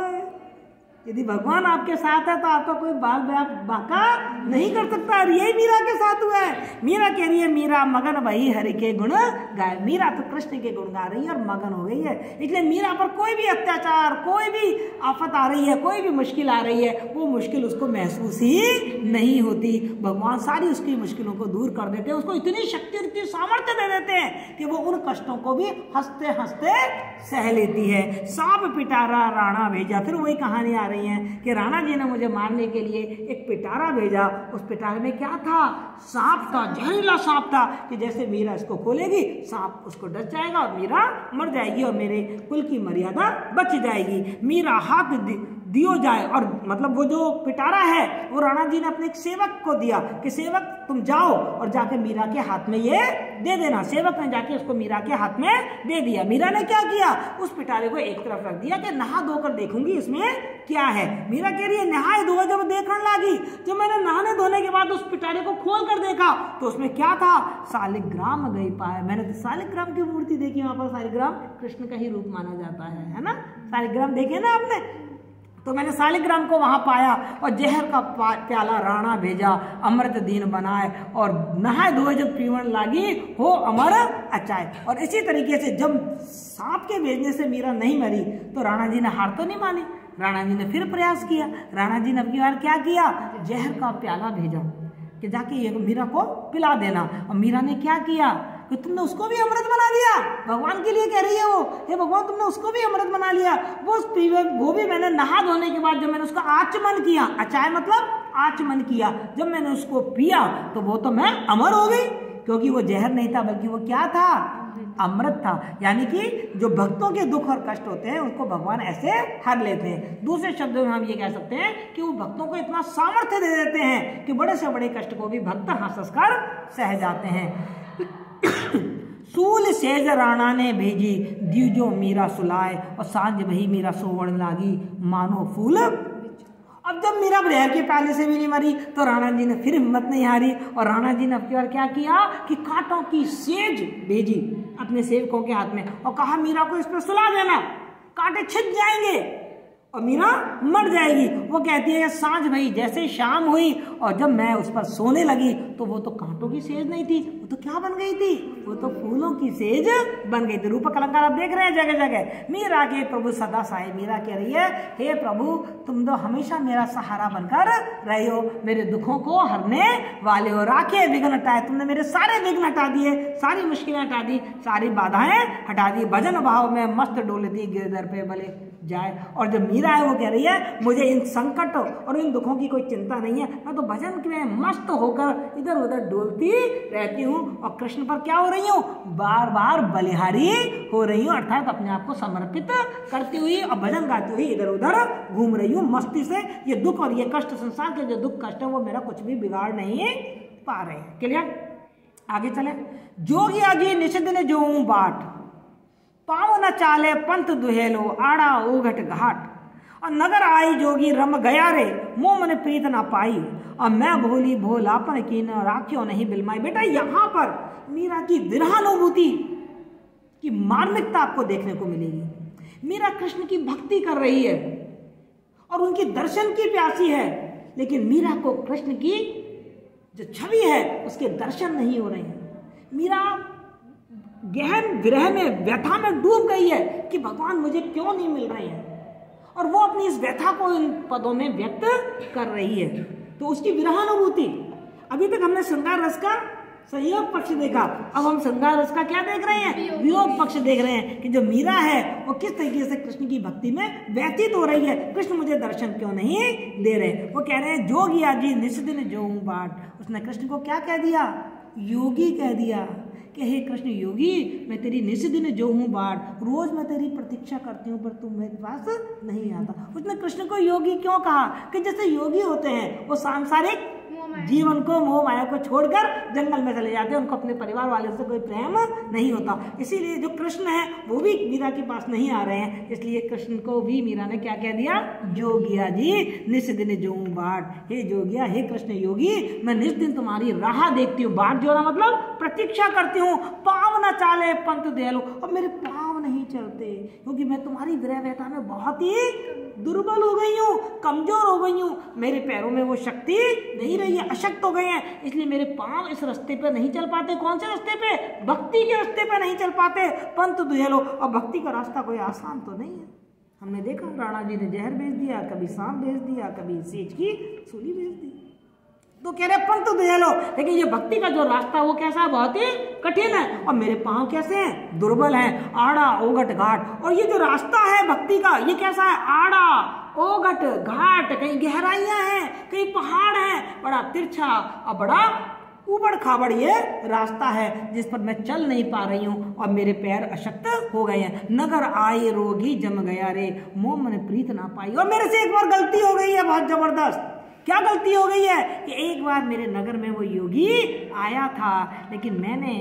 यदि भगवान आपके साथ है तो आपका कोई बाल बांका नहीं कर सकता। और यही मीरा के साथ हुआ है। मीरा कह रही है, मीरा मगन भई हरि के गुण गाए। मीरा तो कृष्ण के गुण गा रही है और मगन हो गई है। इसलिए मीरा पर कोई भी अत्याचार, कोई भी आफत आ रही है, कोई भी मुश्किल आ रही है, वो मुश्किल उसको महसूस ही नहीं होती। भगवान सारी उसकी मुश्किलों को दूर कर देते हैं, उसको इतनी शक्ति, इतनी सामर्थ्य दे देते हैं कि वो उन कष्टों को भी हंसते हंसते सह लेती है। सांप पिटारा राणा भेजा, फिर वही कहानी आ रही है कि राणा जी ने मुझे मारने के लिए एक पिटारा भेजा। उस पिटारे में क्या था? सांप था, जहरीला सांप था, कि जैसे मीरा इसको खोलेगी सांप उसको डस जाएगा और मीरा मर जाएगी और मेरे कुल की मर्यादा बच जाएगी। मीरा हाथ दियो जाए, और मतलब वो जो पिटारा है वो राणा जी ने अपने एक सेवक को दिया कि सेवक तुम जाओ और जाके मीरा के हाथ में ये दे देना। सेवक ने जाके उसको मीरा के हाथ में दे दिया। मीरा ने क्या किया? उस पिटारे को एक तरफ रख दिया कि नहा धोकर देखूंगी इसमें क्या है। मीरा कह रही है, नहाए धोए जब देखने लगी, जब मैंने नहाने धोने के बाद उस पिटारे को खोल कर देखा तो उसमें क्या था? शालिग्राम गई पाए। मैंने तो शालिग्राम की मूर्ति देखी, वहां पर शालिग्राम कृष्ण का ही रूप माना जाता है, है ना? शालिग्राम देखे ना आपने? तो मैंने शालिग्राम को वहां पाया, और जहर का प्याला राणा भेजा, अमृत दीन बनाए, और नहाए धोए जब पीवन लागी, हो अमर अचाए। और इसी तरीके से जब सांप के भेजने से मीरा नहीं मरी तो राणा जी ने हार तो नहीं मानी। राणा जी ने फिर प्रयास किया। राणा जी ने अब की बार क्या किया? जहर का प्याला भेजा कि जाके ये मीरा को पिला देना। और मीरा ने क्या किया कि तुमने उसको भी अमृत बना दिया। भगवान के लिए कह रही है वो, हे भगवान तुमने उसको भी अमृत बना लिया। वो वो भी मैंने नहा धोने के बाद जब मैंने उसका आचमन किया, अचाय मतलब आचमन किया, जब मैंने उसको पिया तो वो तो मैं अमर हो गई, क्योंकि वो जहर नहीं था बल्कि वो क्या था? अमृत था। यानी कि जो भक्तों के दुख और कष्ट होते हैं उनको भगवान ऐसे हर लेते हैं। दूसरे शब्दों में हम ये कह सकते हैं कि वो भक्तों को इतना सामर्थ्य दे देते हैं कि बड़े से बड़े कष्ट को भी भक्त हंस हंस कर सह जाते हैं। सूल सेज राणा ने भेजी, दीजो मीरा सुलाए, और सांझ वही मीरा सोवण लागी, मानो फूल। अब जब मीरा बहर के प्याले से भी नहीं मरी तो राणा जी ने फिर हिम्मत नहीं हारी, और राणा जी ने अब की बार क्या किया कि कांटों की सेज भेजी अपने सेवकों के हाथ में, और कहा मीरा को इस पर सुला देना, कांटे छिद जाएंगे और मीरा मर जाएगी। वो कहती है सांझ भई, जैसे शाम हुई और जब मैं उस पर सोने लगी तो वो तो कांटों की सेज नहीं थी, वो तो क्या बन गई थी? वो तो फूलों की सेज बन गई थी। रूपक अलंकार आप देख रहे हैं जगह जगह। मीरा के प्रभु सदा साई, मीरा कह रही है, हे प्रभु तुम तो हमेशा मेरा सहारा बनकर रहे हो, मेरे दुखों को हरने वाले हो। राखे विघ्न हटाए, तुमने मेरे सारे विघ्न हटा दिए, सारी मुश्किलें हटा दी, सारी बाधाएं हटा दी। भजन भाव में मस्त डोलती गिरधर पे भले जाए। और जो मीरा है वो कह रही है मुझे इन संकट और इन दुखों की कोई चिंता नहीं है, मैं तो भजन में मस्त होकर इधर उधर डोलती रहती हूँ और कृष्ण पर क्या हो रही हूँ, बार बार बलिहारी हो रही हूँ, अर्थात अपने आप को समर्पित करती हुई और भजन गाती हुई इधर उधर घूम रही हूँ मस्ती से। ये दुख और ये कष्ट, संसार के जो दुख कष्ट है वो मेरा कुछ भी बिगाड़ नहीं पा रहे। क्लियर? आगे चले। जोगी अजी निषिदिन जो बाट, पाँव न चाले पंथ दुहेलो, आड़ा ओघट घाट। और नगर आई जोगी रम गया रे, मोह मन प्रीत ना पाई। और मैं भोली भोलापन की न राख्यो नहीं बिलमाई। बेटा यहाँ पर मीरा की विरहानुभूति की मार्मिकता आपको देखने को मिलेगी। मीरा कृष्ण की भक्ति कर रही है और उनकी दर्शन की प्यासी है, लेकिन मीरा को कृष्ण की जो छवि है उसके दर्शन नहीं हो रहे हैं। मीरा गहन विरह में, व्यथा में डूब गई है कि भगवान मुझे क्यों नहीं मिल रहे हैं, और वो अपनी इस व्यथा को इन पदों में व्यक्त कर रही है। तो उसकी विरहानुभूति। अभी तक हमने श्रृंगार रस का संयोग पक्ष देखा, अब हम श्रृंगार रस का क्या देख रहे हैं, वियोग पक्ष देख रहे हैं कि जो मीरा है वो किस तरीके से कृष्ण की भक्ति में व्यतीत हो रही है। कृष्ण मुझे दर्शन क्यों नहीं दे रहे। वो कह रहे हैं जोगी आजी निषिदिन जो बाट। उसने कृष्ण को क्या कह दिया, योगी कह दिया कि हे कृष्ण योगी, मैं तेरी निषिदिन जो हूँ बाट, रोज मैं तेरी प्रतीक्षा करती हूँ पर तुम मेरे पास नहीं आता। उसने कृष्ण को योगी क्यों कहा कि जैसे योगी होते हैं वो सांसारिक जीवन को, मोह माया को छोड़कर जंगल में चले जाते हैं, उनको अपने परिवार वाले से कोई प्रेम नहीं होता। इसीलिए जो कृष्ण है वो भी मीरा के पास नहीं आ रहे हैं, इसलिए कृष्ण को भी मीरा ने क्या कह दिया, जोगिया जी निषदिन जो बाट। हे जोगिया, हे कृष्ण योगी, मैं निस दिन तुम्हारी राह देखती हूँ। बाट जोड़ा मतलब प्रतीक्षा करती हूँ। पाँव न चाले पंथ दयालु, और मेरे पाँव नहीं चलते क्योंकि मैं तुम्हारी विरह व्यथा में बहुत ही दुर्बल हो गई हूँ, कमजोर हो गई हूँ। मेरे पैरों में वो शक्ति नहीं रही है, अशक्त हो गए हैं, इसलिए मेरे पांव इस रास्ते पे नहीं चल पाते। कौन से रास्ते पे, भक्ति के रास्ते पे नहीं चल पाते। पंथ दुहेलो, और भक्ति का रास्ता कोई आसान तो नहीं है। हमने देखा राणा जी ने जहर भेज दिया, कभी सांप भेज दिया, कभी सेज की सूली भेज दी। तो कह रहे पंथ दुहेलो, लेकिन ये भक्ति का जो रास्ता वो कैसा है, बहुत ही कठिन है, और मेरे पांव कैसे हैं, दुर्बल हैं, आड़ा ओघट घाट। और ये जो रास्ता है भक्ति का ये कैसा है, आड़ा ओघट घाट, कहीं गहराइयां हैं, कहीं पहाड़ हैं, बड़ा तिरछा और बड़ा ऊबड़ खाबड़ ये रास्ता है जिस पर मैं चल नहीं पा रही हूँ और मेरे पैर अशक्त हो गए हैं। नगर आए रोगी जम गया रे, मोह मन प्रीत ना पाई। और मेरे से एक बार गलती हो गई है बहुत जबरदस्त। क्या गलती हो गई है कि एक बार मेरे नगर में वो योगी आया था, लेकिन मैंने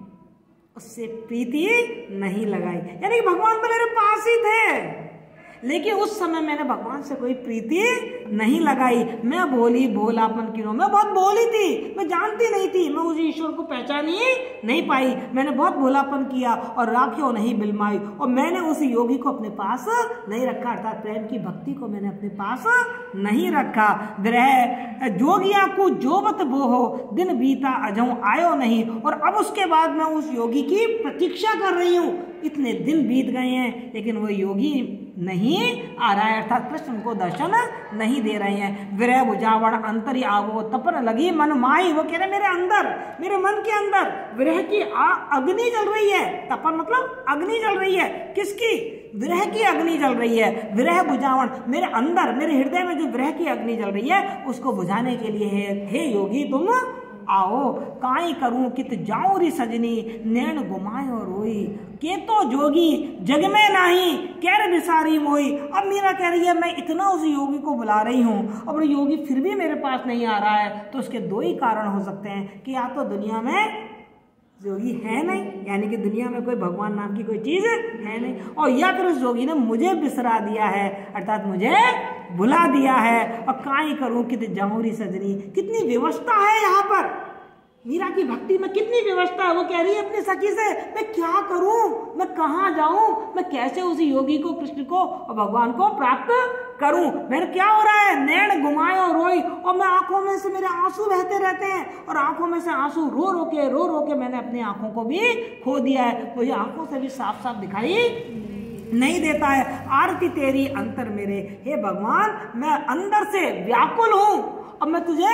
उससे प्रीति नहीं लगाई। यानी कि भगवान तो मेरे पास ही थे, लेकिन उस समय मैंने भगवान से कोई प्रीति नहीं लगाई। मैं भोली भोलापन की, मैं बहुत भोली थी, मैं जानती नहीं थी, मैं उस ईश्वर को पहचान ही नहीं पाई। मैंने बहुत भोलापन किया और राखियो नहीं बिलमाई, और मैंने उस योगी को अपने पास नहीं रखा, अर्थात प्रेम की भक्ति को मैंने अपने पास नहीं रखा। विरह जोगिया को जोबत बोहो, दिन बीता अजऊ आयो नहीं। और अब उसके बाद मैं उस योगी की प्रतीक्षा कर रही हूँ। इतने दिन बीत गए हैं लेकिन वो योगी नहीं आ रहा है, अर्थात कृष्ण को दर्शन नहीं दे रहे हैं। विरह बुझावड़ अंतरी आवो, तपन लगी मन माई। वो कह रहे मेरे अंदर, मेरे मन के अंदर विरह की अग्नि जल रही है। तपन मतलब अग्नि जल रही है, किसकी, विरह की अग्नि जल रही है। विरह बुझावण, मेरे अंदर, मेरे हृदय में जो विरह की अग्नि जल रही है उसको बुझाने के लिए है, हे योगी तुम आओ। काई करूं कित जाऊं री सजनी, नैन घुमायो रोई। के तो जोगी जग में नाही, कैर बिसारी मोई। अब मीरा कह रही है मैं इतना उस योगी को बुला रही हूँ और योगी फिर भी मेरे पास नहीं आ रहा है। तो उसके दो ही कारण हो सकते हैं कि या तो दुनिया में योगी है नहीं, यानी कि दुनिया में कोई भगवान नाम की कोई चीज है नहीं, और या फिर उस योगी ने मुझे बिसरा दिया है, अर्थात मुझे भुला दिया है। और काई करूं कित जाऊरी सजनी, कितनी व्यवस्था है यहाँ पर। मीरा की भक्ति में कितनी व्यवस्था है। वो कह रही है अपनी सखी से मैं क्या करूं, मैं कहाँ जाऊं, मैं कैसे उस योगी को, कृष्ण को और भगवान को प्राप्त करूं। मेरे क्या हो रहा है, नैन घुमाए और रोई, और मैं आंखों में से मेरे आंसू बहते रहते हैं, और आंखों में से आंसू रो रो के रो रो के मैंने अपनी आंखों को भी खो दिया है। मुझे आंखों से भी साफ साफ दिखाई नहीं देता है। आरती तेरी अंतर मेरे, हे भगवान मैं अंदर से व्याकुल हूं और मैं तुझे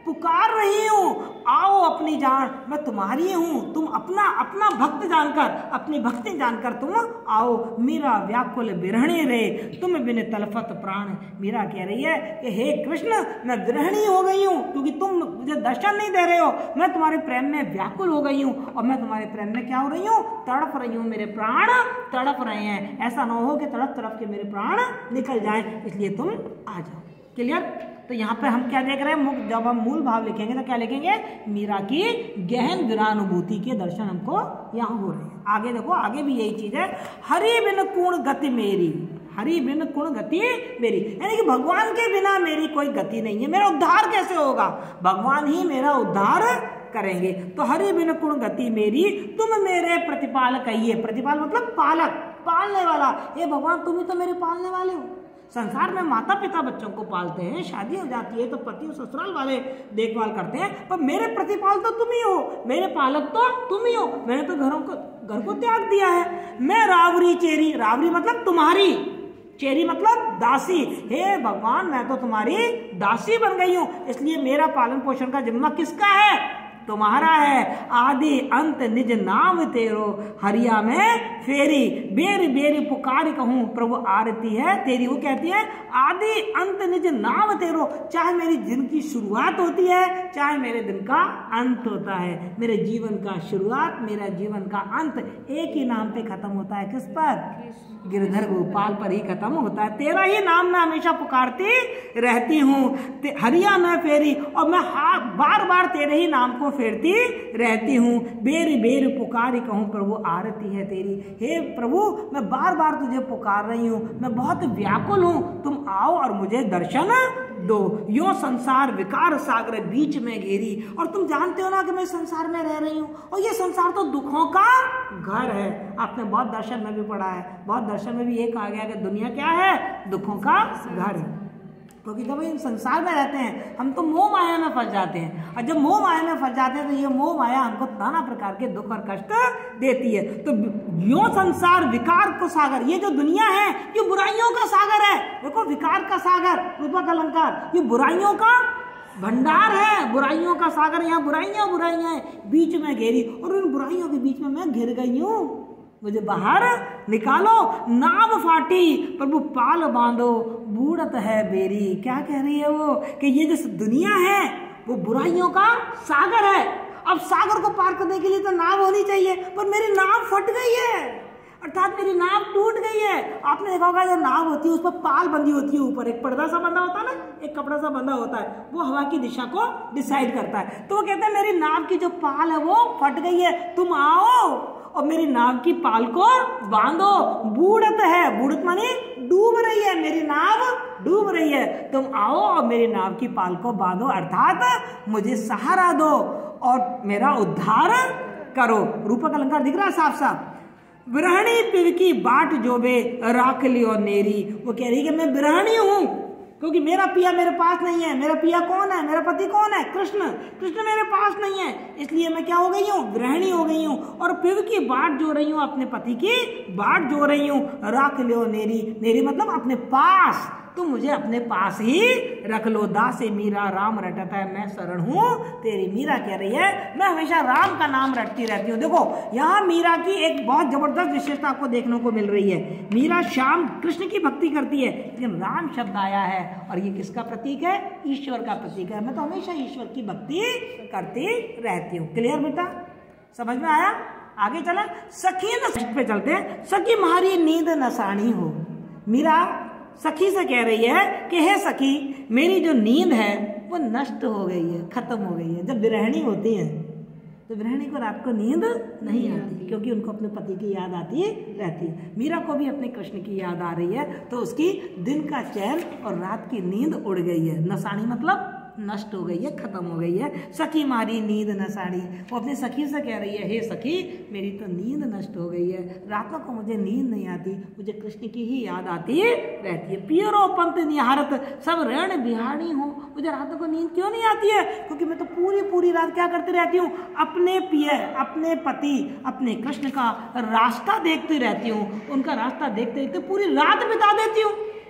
पुकार रही हूँ, आओ अपनी जान, मैं तुम्हारी हूँ, तुम अपना अपना भक्त जानकर, अपनी भक्ति जानकर तुम आओ। मीरा व्याकुल विरहणी रे, तुम बिन तलफत प्राण। मीरा कह रही है कि हे कृष्ण, मैं विरहणी हो गई हूँ क्योंकि तुम मुझे दर्शन नहीं दे रहे हो। मैं तुम्हारे प्रेम में व्याकुल हो गई हूँ और मैं तुम्हारे प्रेम में क्या हो रही हूँ, तड़प रही हूँ। मेरे प्राण तड़प रहे हैं, ऐसा ना हो कि तड़प तड़प के मेरे प्राण निकल जाए, इसलिए तुम आ जाओ। क्लियर? तो यहाँ पे हम क्या देख रहे हैं, जब हम मूल भाव लिखेंगे तो क्या लिखेंगे, मीरा की गहन विरानुभूति के दर्शन हमको यहाँ हो रहे हैं। आगे देखो, आगे भी यही चीज है, हरि बिन कुण गति मेरी, हरि बिन कुण गति मेरी, यानी कि भगवान के बिना मेरी कोई गति नहीं है। मेरा उद्धार कैसे होगा, भगवान ही मेरा उद्धार करेंगे। तो हरि बिन कुण गति मेरी, तुम मेरे प्रतिपाल कहिए। प्रतिपाल मतलब पालक, पालने वाला। ये भगवान तुम ही तो मेरे पालने वाले हो। संसार में माता पिता बच्चों को पालते हैं, शादी हो जाती है तो पति और ससुराल वाले देखभाल करते हैं, पर मेरे प्रतिपाल तो तुम ही हो, मेरे पालक तो तुम ही हो। मैंने तो घरों को घर को त्याग दिया है। मैं रावरी चेरी, रावरी मतलब तुम्हारी, चेरी मतलब दासी। हे भगवान, मैं तो तुम्हारी दासी बन गई हूं, इसलिए मेरा पालन पोषण का जिम्मा किसका है, तुम्हारा है। आदि अंत निज नाम तेरो, हरिया में फेरी, बेर बेर पुकार कहूं, प्रभु आरती है तेरी। वो कहती है आदि अंत निज नाम तेरो, चाहे मेरी दिन की शुरुआत होती है, चाहे मेरे दिन का अंत होता है। मेरे जीवन का शुरुआत, मेरा जीवन का अंत एक ही नाम पे खत्म होता है। किस पर, गिरधर गोपाल पर ही खत्म होता है। तेरा ही नाम मैं हमेशा पुकारती रहती हूँ, हरिया में फेरी, और मैं बार बार तेरे ही नाम को फेरती रहती हूँ। बेर बेर पुकारी कहूँ, प्रभु आरती है तेरी। हे प्रभु, मैं बार बार तुझे पुकार रही हूँ, मैं बहुत व्याकुल हूँ, तुम आओ और मुझे दर्शन दो। यो संसार विकार सागर बीच में घेरी, और तुम जानते हो ना कि मैं संसार में रह रही हूँ, और ये संसार तो दुखों का घर है। आपने बहुत दर्शन में भी पढ़ा है, बहुत दर्शन में भी ये कहा गया कि दुनिया क्या है, दुखों का घर है। क्योंकि जब हम संसार में रहते हैं हम तो मोह माया में फंस जाते हैं, और जब मोह माया में फंस जाते हैं तो ये मोह माया हमको नाना प्रकार के दुख और कष्ट देती है। तो यो संसार विकार को सागर, ये जो दुनिया है ये बुराइयों का सागर है। देखो, विकार का सागर, रूपक अलंकार, ये बुराइयों का भंडार है, बुराइयों का सागर। यहाँ बुराइयां बुराइयां हैं, बीच में घेरी, और उन बुराइयों के बीच में मैं घिर गई हूँ, मुझे बाहर निकालो। नाव फाटी, प्रभु पाल बांधो, बूढ़त है बेरी। क्या कह रही है वो, कि ये जो दुनिया है वो बुराइयों का सागर है। अब सागर को पार करने के लिए तो नाव होनी चाहिए, पर मेरी नाव फट गई है, अर्थात मेरी नाव टूट गई है। आपने देखा होगा जो नाव होती है उस पर पाल बंधी होती है, ऊपर एक पर्दा सा बंधा होता है ना, एक कपड़ा सा बंधा होता है, वो हवा की दिशा को डिसाइड करता है। तो वो कहते हैं मेरी नाव की जो पाल है वो फट गई है, तुम आओ और मेरी नाव की पाल को बांधो। बूढ़त है, बूढ़त माने डूब रही है, मेरी नाव डूब रही है, तुम आओ और मेरी नाव की पाल को बांधो, अर्थात मुझे सहारा दो और मेरा उद्धार करो। रूपक अलंकार दिख रहा है साफ साफ। विरहणी पिव की बाट जोबे राख लियो नेरी, वो कह रही है कि मैं विरहणी हूं क्योंकि मेरा पिया मेरे पास नहीं है। मेरा पिया कौन है, मेरा पति कौन है, कृष्ण। कृष्ण मेरे पास नहीं है, इसलिए मैं क्या हो गई हूँ, गृहिणी हो गई हूँ, और पिव की बाट जो रही हूँ, अपने पति की बाट जो रही हूँ। राख लियो नेरी, नेरी मतलब अपने पास, तुम मुझे अपने पास ही रख लो। दासी मीरा राम रटता है, मैं शरण हूँ तेरी। मीरा कह रही है मैं हमेशा राम का नाम रटती रहती हूँ। देखो यहाँ मीरा की एक बहुत जबरदस्त विशेषता आपको देखने को मिल रही है। मीरा श्याम कृष्ण की भक्ति करती है, लेकिन राम शब्द आया है और ये किसका प्रतीक है, ईश्वर का प्रतीक है। मैं तो हमेशा ईश्वर की भक्ति करती रहती हूँ। क्लियर बेटा, समझ में आया? आगे चला, सखी न पे चलते हैं। सखी मारी नींद नसानी हो। मीरा सखी से कह रही है कि हे सखी, मेरी जो नींद है वो नष्ट हो गई है, खत्म हो गई है। जब विरहणी होती है तो विरहणी को रात को नींद नहीं आती, क्योंकि उनको अपने पति की याद आती रहती है। मीरा को भी अपने कृष्ण की याद आ रही है, तो उसकी दिन का चैन और रात की नींद उड़ गई है। नसानी मतलब नष्ट हो गई है, खत्म हो गई है। सखी मारी नींद नसाड़ी, वो अपनी सखी से कह रही है हे सखी, मेरी तो नींद नष्ट हो गई है, रातों को मुझे नींद नहीं आती, मुझे कृष्ण की ही याद आती रहती है। पियरो पंत निहारत सब रण बिहारी हूँ, मुझे रातों को नींद क्यों नहीं आती है, क्योंकि मैं तो पूरी पूरी रात क्या करती रहती हूँ, अपने पिय, अपने पति, अपने कृष्ण का रास्ता देखती रहती हूँ। उनका रास्ता देखते देखते पूरी रात बिता देती हूँ।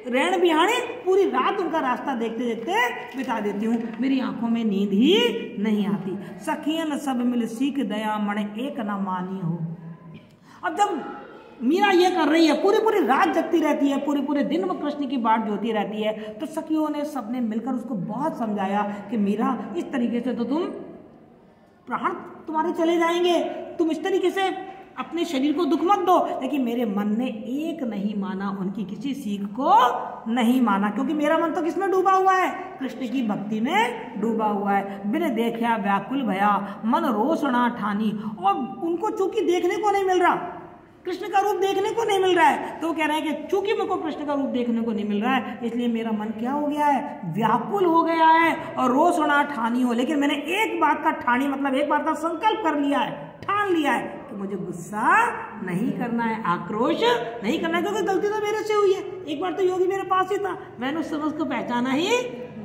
रैन बिहाने पूरी रात उनका रास्ता देखते देखते बिता देती हूँ, मेरी आंखों में नींद ही नहीं आती। सखियन सब मिल सीख दया मन एक न मानी हो। अब जब मीरा ये कर रही है, पूरी पूरी रात जगती रहती है, पूरे पूरे दिन वो कृष्ण की बाट जोती रहती है, तो सखियों ने सबने मिलकर उसको बहुत समझाया कि मीरा इस तरीके से तो तुम प्राण तुम्हारे चले जाएंगे, तुम इस तरीके से अपने शरीर को दुख मत दो। लेकिन मेरे मन ने एक नहीं माना, उनकी किसी सीख को नहीं माना, क्योंकि मेरा मन तो किसमें डूबा हुआ है, कृष्ण की भक्ति में डूबा हुआ है। बिन देखा व्याकुल भया मन रोषणा ठानी। और उनको चूंकि देखने को नहीं मिल रहा, कृष्ण का रूप देखने को नहीं मिल रहा है, तो वो कह रहे हैं कि चूंकि मेरे को कृष्ण का रूप देखने को नहीं मिल रहा है, इसलिए मेरा मन क्या हो गया है, व्याकुल हो गया है और रोषणा ठानी हो। लेकिन मैंने एक बात का ठानी मतलब एक बात का संकल्प कर लिया है, ठान लिया है कि मुझे गुस्सा नहीं करना है, आक्रोश नहीं करना है, क्योंकि गलती तो मेरे से हुई है। एक बार तो योगी मेरे पास ही था, मैंने उस समय उसको पहचाना ही।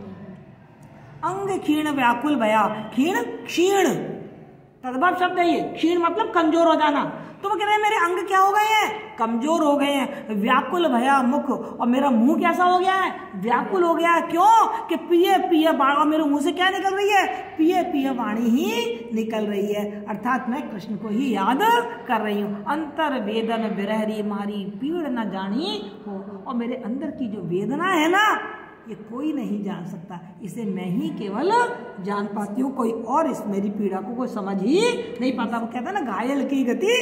अंग क्षीण व्याकुल भया, क्षीण क्षीण तद्भव शब्द है ये, क्षीण मतलब कमजोर हो जाना। तो वो कह रहे हैं मेरे अंग क्या हो गए हैं, कमजोर हो गए हैं। व्याकुल भया मुख, और मेरा मुंह कैसा हो गया है, व्याकुल हो गया है। क्यों कि पिए पिए बाणी, मेरे मुंह से क्या निकल रही है, पिए पिए वाणी ही निकल रही है, अर्थात मैं कृष्ण को ही याद कर रही हूँ। अंतर वेदन विरहरी मारी पीड़ न जानी हो। और मेरे अंदर की जो वेदना है ना, ये कोई नहीं जान सकता, इसे मैं ही केवल जान पाती हूँ, कोई और इस मेरी पीड़ा को कोई समझ ही नहीं पाता। वो कहता है ना, घायल की गति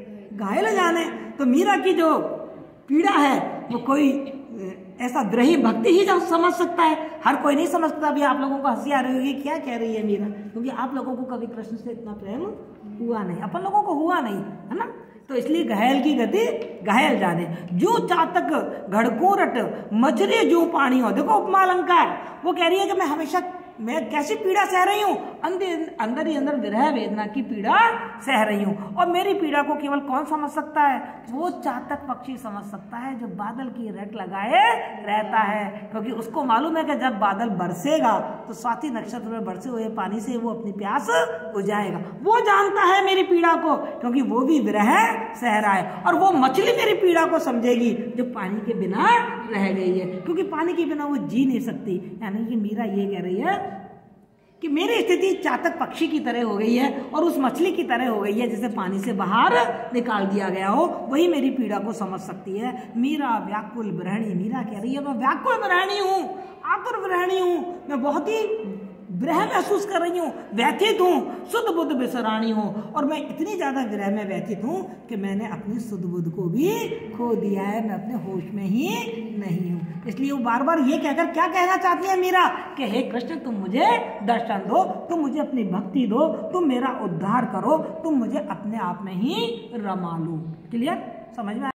घायल जाने। तो मीरा की जो पीड़ा है वो कोई ऐसा द्रही भक्ति ही समझ सकता है, हर कोई नहीं समझ सकता। अभी आप लोगों को हंसी आ रही होगी, क्या कह रही है मीरा, क्योंकि आप लोगों को कभी कृष्ण से इतना प्रेम हुआ नहीं, अपन लोगों को हुआ नहीं है ना। तो इसलिए घायल की गति घायल जाने। जो चातक घड़कोरट मछली जो पानी हो। देखो उपमा अलंकार, वो कह रही है कि मैं हमेशा मैं कैसी पीड़ा सह रही हूँ, अंदर अंदर ही अंदर विरह वेदना की पीड़ा सह रही हूँ। और मेरी पीड़ा को केवल कौन समझ सकता है, वो चातक पक्षी समझ सकता है जो बादल की रट लगाए रहता है, क्योंकि उसको मालूम है कि जब बादल बरसेगा तो स्वाति नक्षत्र में बरसे हुए पानी से वो अपनी प्यास बुझाएगा। वो जानता है मेरी पीड़ा को, क्योंकि वो भी विरह सह रहा है। और वो मछली मेरी पीड़ा को समझेगी जो पानी के बिना रह गई है, क्योंकि पानी के बिना वो जी नहीं सकती। यानी कि मीरा ये कह रही है कि मेरी स्थिति चातक पक्षी की तरह हो गई है और उस मछली की तरह हो गई है जिसे पानी से बाहर निकाल दिया गया हो, वही मेरी पीड़ा को समझ सकती है। मीरा व्याकुल विरहणी, मीरा कह रही है मैं व्याकुल विरहणी हूँ, आतुर विरहणी हूँ, मैं बहुत ही विरह महसूस कर रही हूँ, व्यथित हूँ, शुद्ध बुद्ध बिसरानी हूँ। और मैं इतनी ज्यादा विरह में व्यथित हूँ कि मैंने अपनी शुद्ध बुद्ध को भी खो दिया है, मैं अपने होश में ही नहीं हूँ। इसलिए वो बार बार ये कहकर क्या कहना चाहती है मीरा कि हे कृष्ण तुम मुझे दर्शन दो, तुम मुझे अपनी भक्ति दो, तुम मेरा उद्धार करो, तुम मुझे अपने आप में ही रमा लो। क्लियर, समझ में?